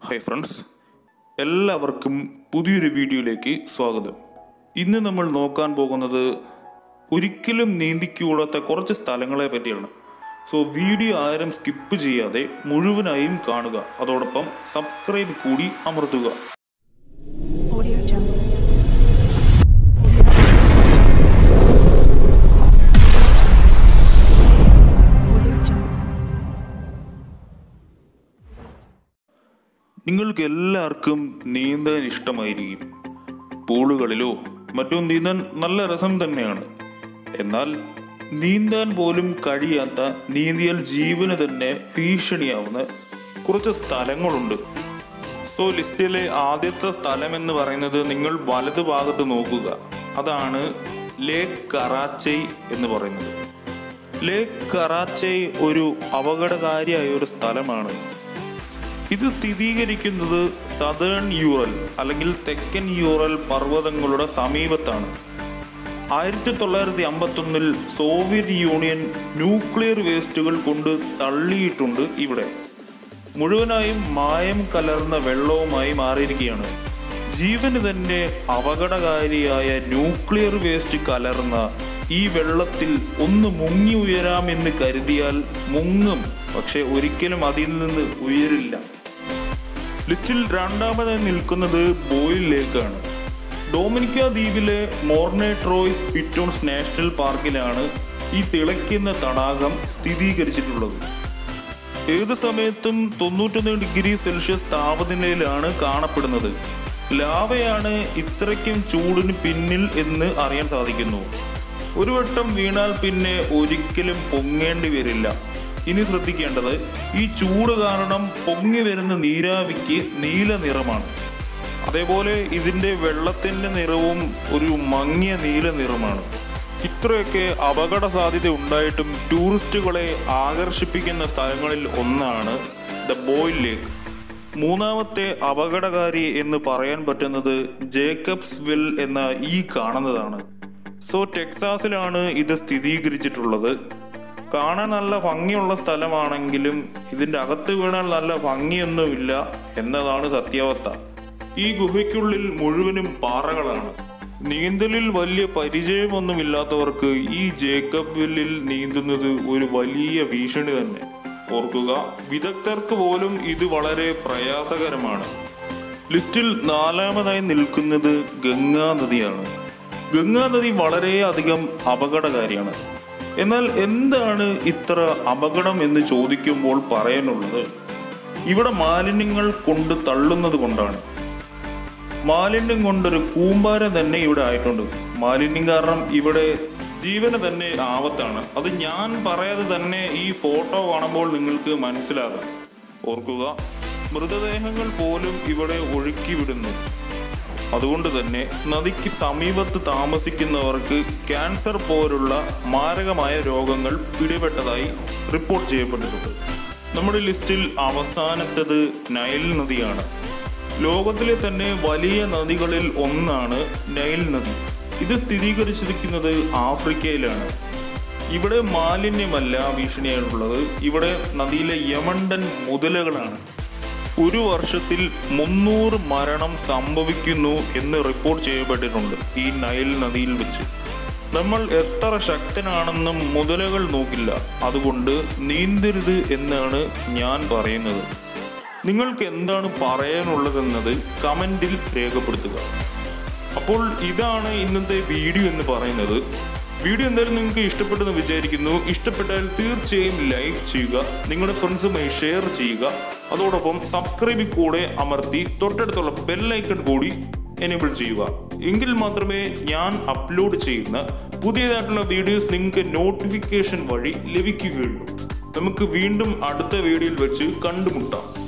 Hi friends, എല്ലാവർക്കും പുതിയൊരു വീഡിയോയിലേക്ക് സ്വാഗതം. ഇന്ന് നമ്മൾ നോക്കാൻ പോകുന്നത് ഒരിക്കലും നീന്തിക്കൂടാത്ത കുറച്ച് സ്ഥലങ്ങളെ പറ്റിയാണ്. സോ വീഡിയോ ആരും സ്കിപ്പ് ചെയ്യാതെ മുഴുവനായും കാണുക. അതോടൊപ്പം സബ്സ്ക്രൈബ് കൂടി അമർത്തുക. നിങ്ങൾക്ക് എല്ലാവർക്കും നീന്താൻ ഇഷ്ടമായിരിക്കും. പൂളുകളിലോ മറ്റോ നീന്താൻ നല്ല രസം തന്നെയാണ്. എന്നാൽ നീന്താൻ പോലും കഴിയാത്ത, നീന്തിയാൽ ജീവന് തന്നെ ഭീഷണിയാവുന്ന കുറച്ച് സ്ഥലങ്ങളുണ്ട്. സോ ലിസ്റ്റിലെ ആദ്യത്തെ സ്ഥലം എന്ന് പറയുന്നത് നിങ്ങൾ വലതു ഭാഗത്ത് നോക്കുക. അതാണ് ലേക്ക് കറാച്ചി എന്ന് പറയുന്നത്. ലേക്ക് കറാച്ചി ഒരു അപകടകാരിയായ ഒരു സ്ഥലമാണ്. ഇത് സ്ഥിരീകരിക്കുന്നത് സദേൺ യൂറൽ അല്ലെങ്കിൽ തെക്കൻ യൂറൽ പർവ്വതങ്ങളുടെ സമീപത്താണ്. 1951 സോവിയറ്റ് യൂണിയൻ ന്യൂക്ലിയർ വേസ്റ്റുകൾ കൊണ്ട് തള്ളിയിട്ടുണ്ട്. ഇവിടെ മുഴുവനായും മായം കലർന്ന വെള്ളവുമായി മാറിയിരിക്കുകയാണ്. ജീവന് തന്നെ അപകടകാരിയായ ന്യൂക്ലിയർ വേസ്റ്റ് കലർന്ന ഈ വെള്ളത്തിൽ ഒന്ന് മുങ്ങി ഉയരാമെന്ന് കരുതിയാൽ മുങ്ങും, പക്ഷെ ഒരിക്കലും അതിൽ നിന്ന് ഉയരില്ല. ലിസ്റ്റിൽ രണ്ടാമതായി നിൽക്കുന്നത് ബോയിൽ ലേക്കാണ്. ഡൊമിനിക്ക ദ്വീപിലെ മോർനെട്രോയ്സ് പിറ്റോൺസ് നാഷണൽ പാർക്കിലാണ് ഈ തിളയ്ക്കുന്ന തടാകം സ്ഥിരീകരിച്ചിട്ടുള്ളത്. ഏത് സമയത്തും 91 ഡിഗ്രി സെൽഷ്യസ് താപനിലയിലാണ് കാണപ്പെടുന്നത്. ലാവയാണ് ഇത്രയ്ക്കും ചൂടിന് പിന്നിൽ എന്ന് അറിയാൻ സാധിക്കുന്നു. ഒരു വട്ടം വീണാൽ പിന്നെ ഒരിക്കലും പൊങ്ങേണ്ടി വരില്ല. ഇനി ശ്രദ്ധിക്കേണ്ടത്, ഈ ചൂട് കാരണം പൊങ്ങി വരുന്ന നീരാവിക്ക് നീല നിറമാണ്. അതേപോലെ ഇതിൻ്റെ വെള്ളത്തിൻ്റെ നിറവും ഒരു മങ്ങിയ നീല നിറമാണ്. ഇത്രയൊക്കെ അപകട സാധ്യത ഉണ്ടായിട്ടും ടൂറിസ്റ്റുകളെ ആകർഷിപ്പിക്കുന്ന സ്ഥലങ്ങളിൽ ഒന്നാണ് ദ ബോയിൽ ലേക്ക്. മൂന്നാമത്തെ അപകടകാരി എന്ന് പറയാൻ പറ്റുന്നത് ജേക്കബ്സ് വിൽ എന്ന ഈ കാണുന്നതാണ്. സോ ടെക്സാസിലാണ് ഇത് സ്ഥിരീകരിച്ചിട്ടുള്ളത്. കാണാൻ നല്ല ഭംഗിയുള്ള സ്ഥലമാണെങ്കിലും ഇതിൻ്റെ അകത്ത് വീണാൽ നല്ല ഭംഗിയൊന്നുമില്ല എന്നതാണ് സത്യാവസ്ഥ. ഈ ഗുഹയ്ക്കുള്ളിൽ മുഴുവനും പാറകളാണ്. നീന്തലിൽ വലിയ പരിചയമൊന്നുമില്ലാത്തവർക്ക് ഈ ജേക്കബ് വില്ലിൽ നീന്തുന്നത് ഒരു വലിയ ഭീഷണി തന്നെ. ഓർക്കുക, വിദഗ്ധർക്ക് പോലും ഇത് വളരെ പ്രയാസകരമാണ്. ലിസ്റ്റിൽ നാലാമതായി നിൽക്കുന്നത് ഗംഗാ നദിയാണ്. ഗംഗാ നദി വളരെയധികം അപകടകാരിയാണ്. എന്നാൽ എന്താണ് ഇത്ര അപകടം എന്ന് ചോദിക്കുമ്പോൾ പറയാനുള്ളത്, ഇവിടെ മാലിന്യങ്ങൾ കൊണ്ട് തള്ളുന്നത് കൊണ്ടാണ്. മാലിന്യം കൊണ്ടൊരു കൂമ്പാരം തന്നെ ഇവിടെ ആയിട്ടുണ്ട്. മാലിന്യം കാരണം ഇവിടെ ജീവന് തന്നെ ആപത്താണ്. അത് ഞാൻ പറയാതെ തന്നെ ഈ ഫോട്ടോ കാണുമ്പോൾ നിങ്ങൾക്ക് മനസ്സിലാകാം. ഓർക്കുക, മൃതദേഹങ്ങൾ പോലും ഇവിടെ ഒഴുക്കി വിടുന്നു. അതുകൊണ്ട് തന്നെ നദിക്ക് സമീപത്ത് താമസിക്കുന്നവർക്ക് ക്യാൻസർ പോലുള്ള മാരകമായ രോഗങ്ങൾ പിടിപെട്ടതായി റിപ്പോർട്ട് ചെയ്യപ്പെട്ടിട്ടുണ്ട്. നമ്മുടെ ലിസ്റ്റിൽ അവസാനത്തേത് നൈൽ നദിയാണ്. ലോകത്തിലെ തന്നെ വലിയ നദികളിൽ ഒന്നാണ് നൈൽ നദി. ഇത് സ്ഥിരീകരിച്ചിരിക്കുന്നത് ആഫ്രിക്കയിലാണ്. ഇവിടെ മാലിന്യമല്ല ഭീഷണിയായിട്ടുള്ളത്, ഇവിടെ നദിയിലെ യമണ്ടൻ മുതലകളാണ്. ഒരു വർഷത്തിൽ 300 മരണം സംഭവിക്കുന്നു എന്ന് റിപ്പോർട്ട് ചെയ്യപ്പെട്ടിട്ടുണ്ട് ഈ നൈൽ നദിയിൽ വെച്ച്. നമ്മൾ എത്ര ശക്തനാണെന്നും മുതലകൾ നോക്കില്ല. അതുകൊണ്ട് നീന്തരുത് എന്നാണ് ഞാൻ പറയുന്നത്. നിങ്ങൾക്ക് എന്താണ് പറയാനുള്ളതെന്നത് കമൻറ്റിൽ രേഖപ്പെടുത്തുക. അപ്പോൾ ഇതാണ് ഇന്നത്തെ വീഡിയോ എന്ന് പറയുന്നത്. വീഡിയോ എന്തായാലും നിങ്ങൾക്ക് ഇഷ്ടപ്പെട്ടെന്ന് വിചാരിക്കുന്നു. ഇഷ്ടപ്പെട്ടാൽ തീർച്ചയായും ലൈക്ക് ചെയ്യുക, നിങ്ങളുടെ ഫ്രണ്ട്സുമായി ഷെയർ ചെയ്യുക. അതോടൊപ്പം സബ്സ്ക്രൈബ് കൂടെ അമർത്തി തൊട്ടടുത്തുള്ള ബെല്ലൈക്കൺ കൂടി എനേബിൾ ചെയ്യുക. എങ്കിൽ മാത്രമേ ഞാൻ അപ്ലോഡ് ചെയ്യുന്ന പുതിയതായിട്ടുള്ള വീഡിയോസ് നിങ്ങൾക്ക് നോട്ടിഫിക്കേഷൻ വഴി ലഭിക്കുകയുള്ളൂ. നമുക്ക് വീണ്ടും അടുത്ത വീഡിയോയിൽ വെച്ച് കണ്ടുമുട്ടാം.